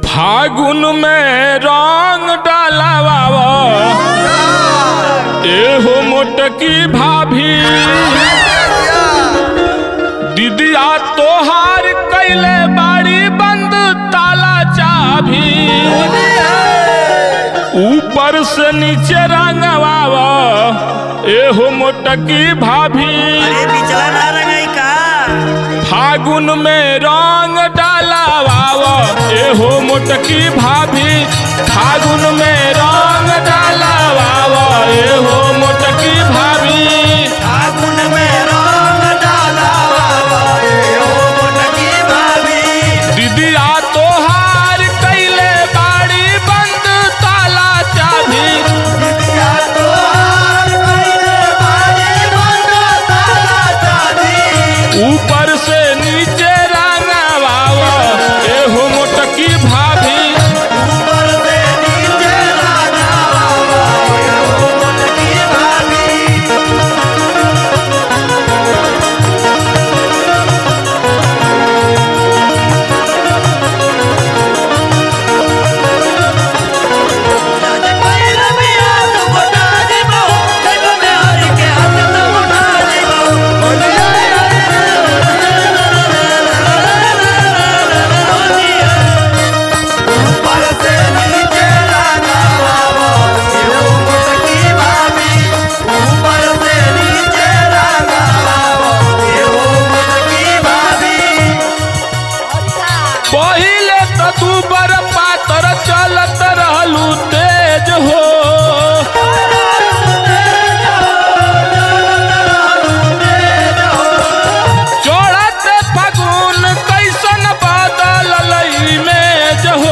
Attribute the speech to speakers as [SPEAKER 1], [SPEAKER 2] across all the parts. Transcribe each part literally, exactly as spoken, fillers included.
[SPEAKER 1] फागुन में रंग डालावा एहो मोटकी भाभी दीदिया तोहार कैले बाड़ी बंद ताला चाभी ऊपर से नीचे रंगवावा एहो मोटकी भाभी
[SPEAKER 2] अरे बिचला ना रंगाई का
[SPEAKER 1] फागुन में रंग डालावा एहो मोटकी भाभी फागुन में रंग डालावा एहो मोटकी भाभी
[SPEAKER 2] फागुन में रंग डालावा एहो मोटकी भाभी
[SPEAKER 1] दीदिया तोहार कैले बाड़ी बंद ताला चाभी
[SPEAKER 2] दीदिया तोहार कैले बाड़ी बंद ताला चाभी
[SPEAKER 1] ऊपर से नीचे रंगवावा एहो मोटकी भाभी
[SPEAKER 2] ऊपर से नीचे रंगवावा एहो मोटकी भाभी राजा कोई रबिया तो मोटा जीवो कइबो में हरि के हाथ तो मोटा जीवो बोलिया ऊपर से नीचे रंगवावा एहो मोटकी भाभी ऊपर से नीचे रंगवावा एहो मोटकी भाभी
[SPEAKER 1] पहिले तो तू बर पातर चलत रहलू तेज हो चढ़त फागुन कैसन बादल लई में हो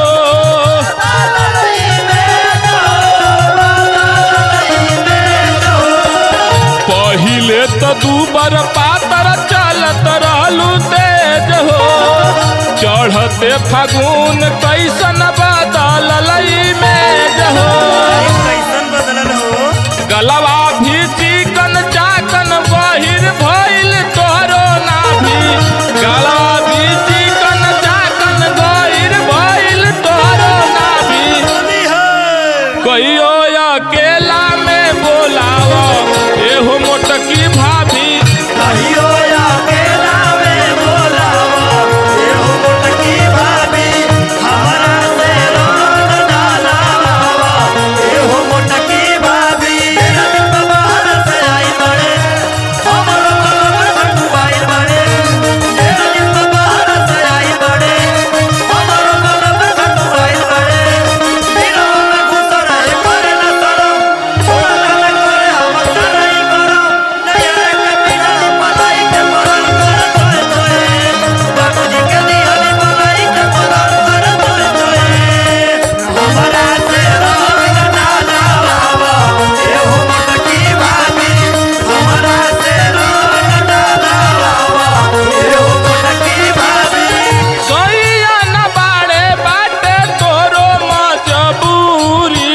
[SPEAKER 1] पहिले तो तू बर पातर चलत रहलू तेज हो चढ़ते फागुन कैसन बादल लई में हो
[SPEAKER 2] कैसन बदलल हो
[SPEAKER 1] गलवा भी चिकन चाकन बहिर भइल तोहरो नाभी गलवा भी चिकन चाकन बहिर भइल तोहरो नाभी
[SPEAKER 2] होली है
[SPEAKER 1] कहियो अकेला में बोलावा एहो मोटकी भाभी
[SPEAKER 2] कहियो अकेला में बोलावा एहो मोटकी भाभी हमरा से रंग डालावा एहो मोटकी भाभी तेरा दिन बाहर से आई बड़े हमरो कलम खटुआई बड़े तेरा दिन बाहर से आई बड़े हमरो कलम खटुआई बड़े दिनों में घुस रहे करे न सरम छोड़ा न करे हम सराई करो नया के बिना मलाई के मरल कर तोय तोय बाबूजी के दिहली मलाई के मरल कर तोय तोय हमरा से रंग डालावा एहो मोटकी भाभी हमरा से रंग डालावा एहो मोटकी भाभी
[SPEAKER 1] सैया न बाड़े बाटे तोरो मजबूरी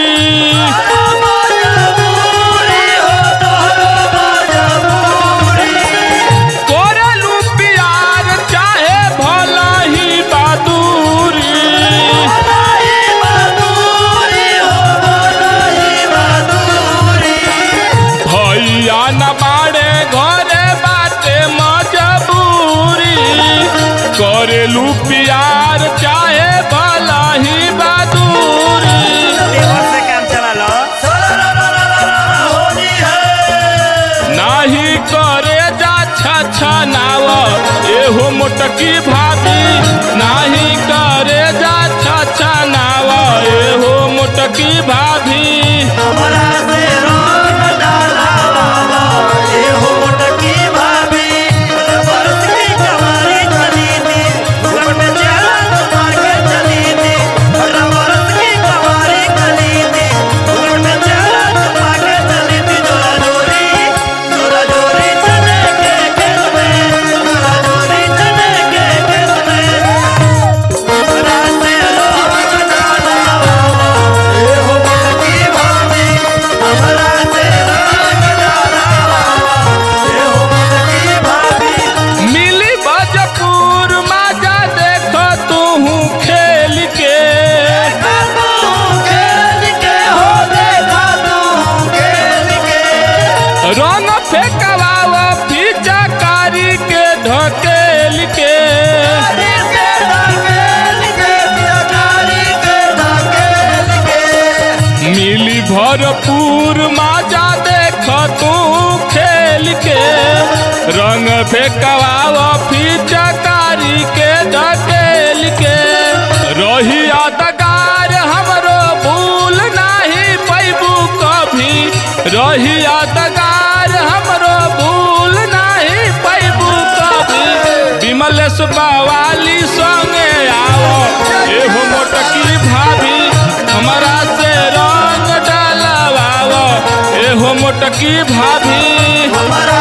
[SPEAKER 2] मजबूरी हो तोहरो मजबूरी
[SPEAKER 1] कोरलू प्यार चाहे भला ही बहादुरी
[SPEAKER 2] भलाई बहादुरी हो भलाई बहादुरी
[SPEAKER 1] भैया न बाड़े घरे बाटे मजबूरी करेलू प्यार चाहे भला ही बहादुरी
[SPEAKER 2] देवर से काम चला लो होली है
[SPEAKER 1] नाही करे जा छछनाव एहो मोटकी भाभी नाही करे जा छछनाव एहो मोटकी भाभी
[SPEAKER 2] हमरा से रंग डालावा एहो मोटकी भाभी बरस की कवारी चली थी घर में चला मार के चली थी बरस की कवारी चली थी घर में चला मार के चली थी जोरा जोरी जोरा जोरी चने के खेत में जोरा जोरी चने के खेत में हमरा से रंग डालावा एहो मोटकी
[SPEAKER 1] भरपूर माजा देख तू खेल के रंग फेंकवाव फिचकारी के ढकेल के रही यादगार हमरो भूल नहीं पैबू कभी रही यादगार हमरो भूल नहीं पैबू कभी विमलेश बवाली संगे आओ एहो मोटकी भाभी हमारा से रंग डालवाओ एहो मोटकी भाभी
[SPEAKER 2] हमारा